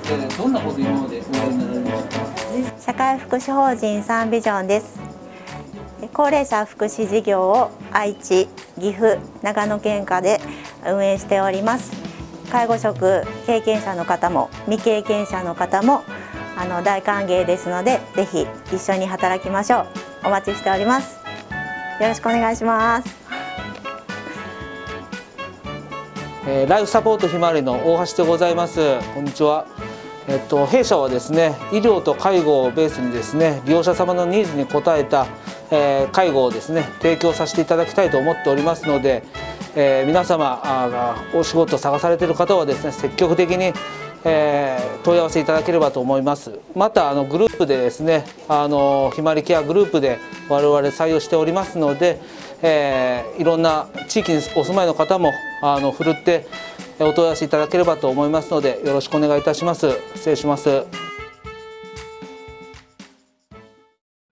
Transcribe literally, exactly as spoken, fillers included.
えー、どんなこと今までおやりになられましたか？ 社会福祉法人サンビジョンです。高齢者福祉事業を愛知、岐阜、長野県下で運営しております。介護職経験者の方も未経験者の方もあの大歓迎ですので、ぜひ一緒に働きましょう。お待ちしております。よろしくお願いします。 えー、ライフサポートひまわりの大橋でございます。こんにちは。えっと、弊社はですね、医療と介護をベースにですね、利用者様のニーズに応えた、えー、介護をですね、提供させていただきたいと思っておりますので、えー、皆様がお仕事探されている方はですね、積極的に、えー、問い合わせいただければと思います。またあのグループでですね、あのひまわりケアグループで我々採用しておりますので、えー、いろんな地域にお住まいの方もあのふるってお問い合わせいただければと思いますので、よろしくお願いいたします。失礼します。